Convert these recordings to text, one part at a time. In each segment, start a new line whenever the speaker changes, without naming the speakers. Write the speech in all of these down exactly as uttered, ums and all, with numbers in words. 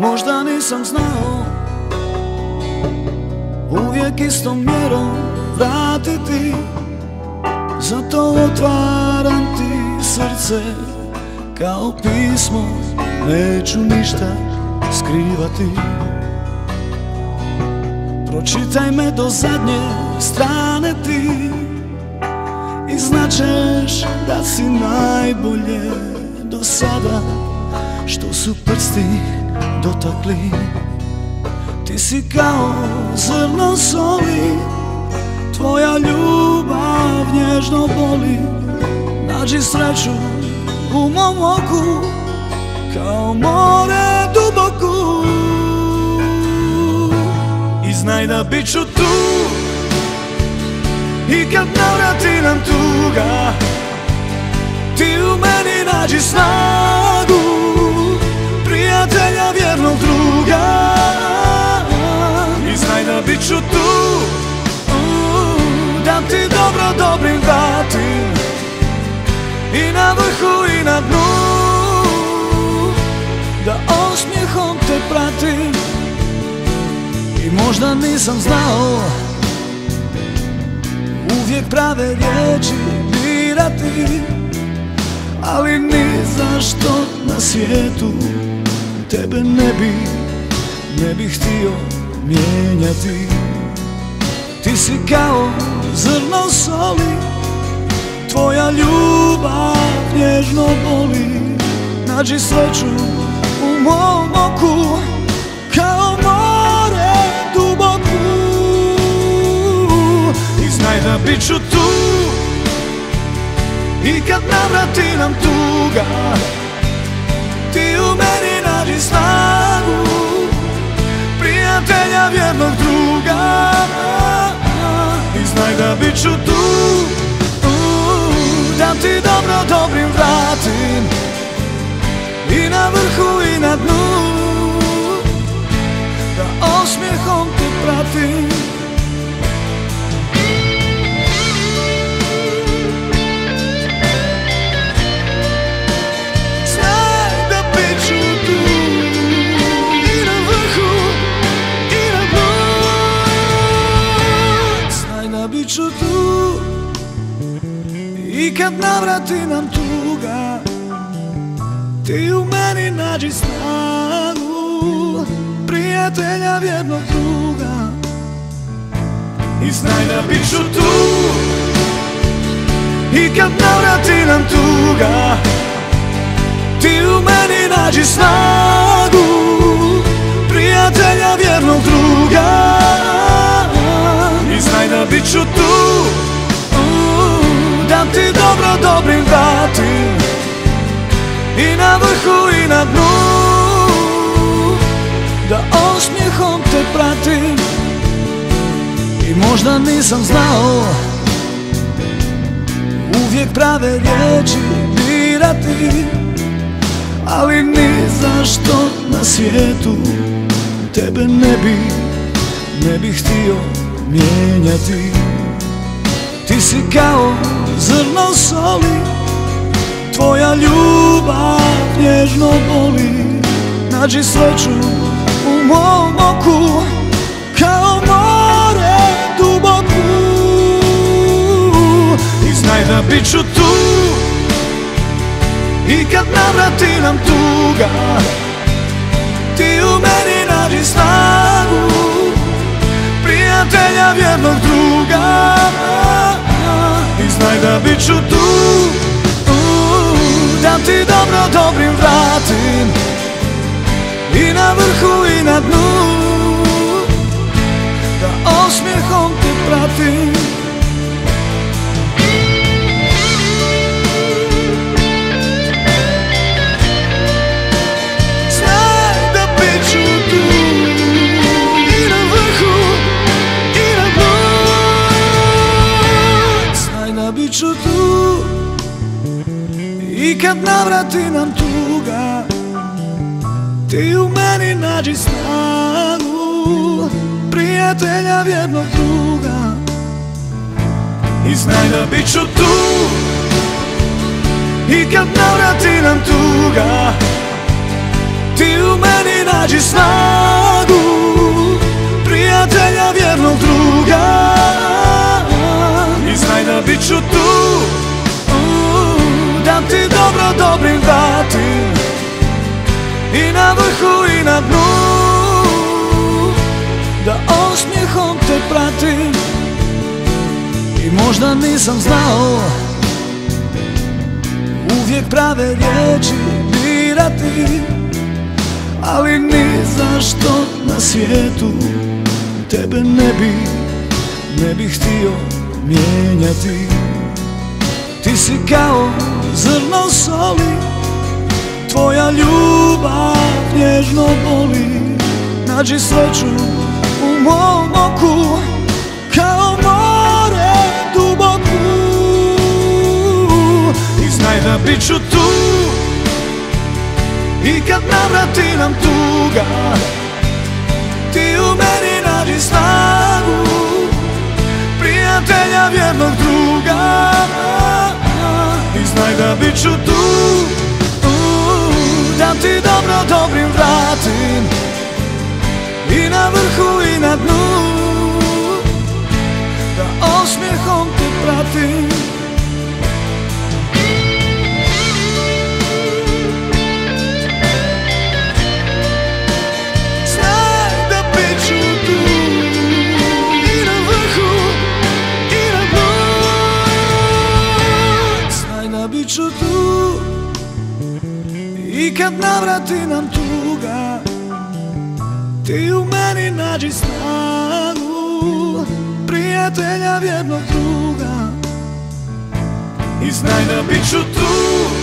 Možda nisam znao uvijek istom mjerom vratiti, zato otvaram ti srce kao pismo, neću ništa skrivati. Pročitaj me do zadnje strane ti i značeš da si najbolje do sada što su prsti dotakli. Ti si kao zrno soli, tvoja ljubav nježno boli. Nađi sreću u mom oku, kao more duboku. I znaj da bit ću tu i kad navrati nam tuga, ti u meni nađi snagu, prijatelja vjernog druga. I znaj da bit ću tu, da ti dobro dobrim vratim, i na vrhu i na dnu, da osmijehom te pratim. I možda nisam znao uvijek prave riječi birati, ali ni zašto na svijetu tebe ne bi, ne bi htio mijenjati. Ti si kao zrno soli, tvoja ljubav nježno boli. Nađi sreću u mom oku, kao more duboku. I znaj da bit ću tu i kad navrati nam tuga, ti u meni nađi snagu, prijatelja vjernog druga. I znaj da bit ću tu, da ti dobro dobrim vratim, i na vrhu i na dnu, da osmijehom te pratim. Znaj da bit ću tu, i na vrhu i na dnu. Znaj da bit ću tu i kad navrati nam tuga, ti u meni nađi snagu, prijatelja vjernog druga. I znaj da bit ću tu i kad navrati nam tuga, ti u meni nađi snagu, prijatelja vjernog druga. I znaj da bit ću tu, da ti dobro dobrim vratim, i na vrhu i na dnu, da osmijehom te pratim. I možda nisam znao uvijek prave riječi birati, ali ni zašto na svijetu tebe ne bi, ne bi htio mijenjati. Ti si kao zrno soli, tvoja ljubav nježno boli. Nađi sreću u mom oku, kao more duboku. I znaj da bit ću tu i kad navrati nam tuga, ti u meni nađi snagu, prijatelja vjernog druga. I znaj da bit ću tu, da ti dobro dobrim vratim, i na vrhu i na dnu, da osmijehom te pratim. Znaj da bit ću tu, i na vrhu i na dnu. Znaj da bit ću tu i kad navrati nam tuga, ti u meni nađi snagu, prijatelja vjernog druga. I znaj da bit ću tu i kad navrati nam tuga, ti u meni nađi snagu, prijatelja, vjernog druga. I znaj da bit ću tu, da ti dobro dobrim vratim, i na vrhu i na dnu, da osmijehom te pratim. I možda nisam znao uvijek prave riječi birati, ali ni zašto na svijetu tebe ne bi, ne bi htio mijenjati. Ti si kao zrno soli, tvoja ljubav nježno boli. Nađi sreću u mom oku, kao more duboku. I znaj da bit ću tu, i kad navrati nam tuga, ti u meni nađi snagu, prijatelja, vjernog druga. I znaj da bit ću tu, da ti dobro dobrim vratim, i na vrhu i na dnu, da osmijehom te pratim. Znaj da bit ću tu, i na vrhu i na dnu. Znaj da bit ću tu, i kad navrati nam tuga, ti u meni nađi snagu, prijatelja, vjernog druga. I znaj da bit ću tu,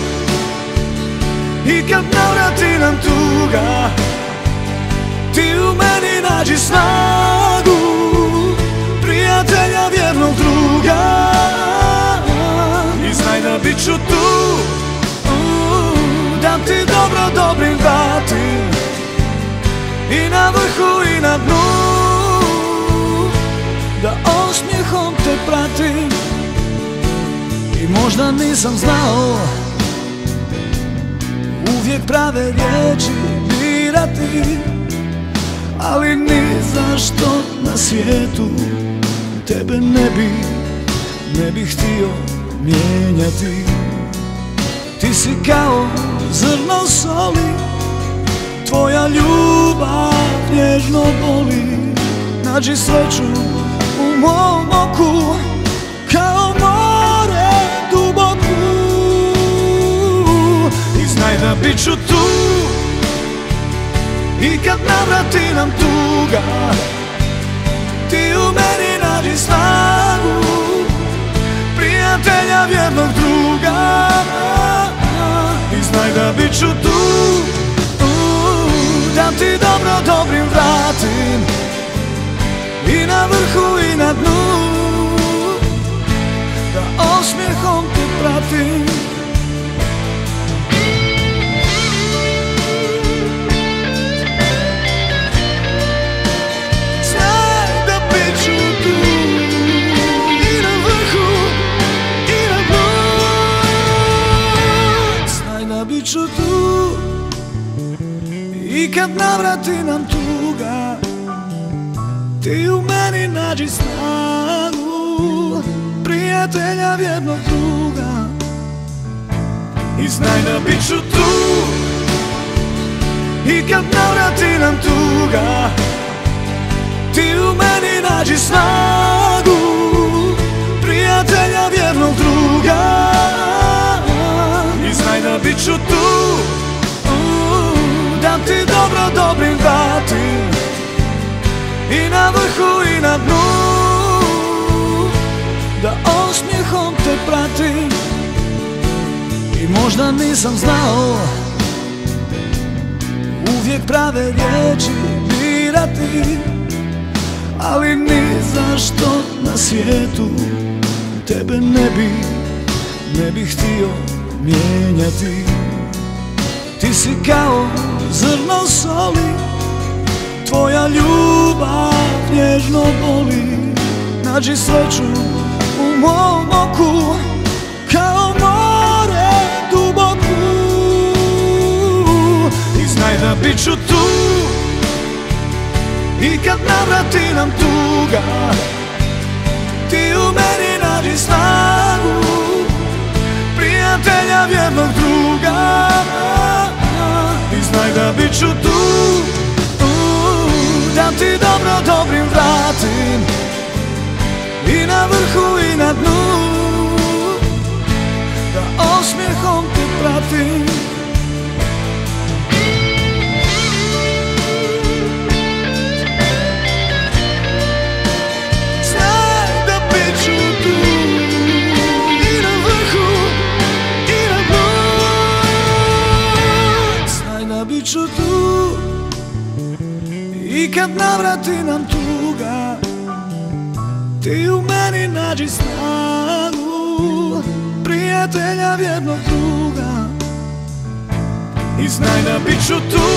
i kad navrati nam tuga, ti u meni nađi snagu, prijatelja, vjernog druga. I znaj da bit ću tu, da ti dobro dobrim vratim, i na vrhu i na dnu, da osmijehom te pratim. I možda nisam znao uvijek prave riječi birati, ali ni zašto na svijetu tebe ne bi, ne bi htio mijenjati. Ti si kao zrno soli, tvoja ljubav nježno boli. Nađi sreću u mom oku, kao more duboku. I znaj da bit ću tu, i kad navrati nam tuga, ti u meni nađi snagu, prijatelja, vjernog druga. I znaj da bit ću tu, da ti dobro dobrim vratim, i na vrhu i na dnu, da osmijehom te pratim. Znaj da bit ću tu, i na vrhu i na dnu. Znaj da bit ću tu, i kad navrati nam tuga, ti u meni nađi snagu, prijatelja, vjernog druga. I znaj da bit ću tu, i kad navrati nam tuga, ti u meni nađi snagu, prijatelja, vjernog druga. I znaj da bit ću tu, da ti dobro dobrim vratim, i na vrhu i na dnu, da osmijehom te pratim. I možda nisam znao uvijek prave riječi birati, ali ni zašto na svijetu tebe ne bi, ne bi htio mijenjati. Ti si kao zrno soli, tvoja ljubav nježno boli. Nađi sreću u mom oku, kao more duboku. I znaj da bit ću tu, uh, da ti dobro dobrim vratim, i na vrhu i na dnu, da osmijehom te pratim. Znaj da bit ću tu, i na vrhu i na dnu. Znaj da bit ću tu, i kad navrati nam tuga, ti u meni nađi snagu, prijatelja vjernog druga. I znaj da bit ću tu,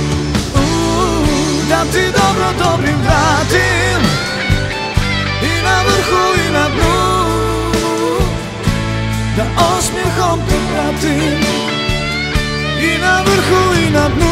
uh, da ti dobro dobrim vratim, i na vrhu i na dnu, da osmijehom te pratim, i na vrhu i na dnu.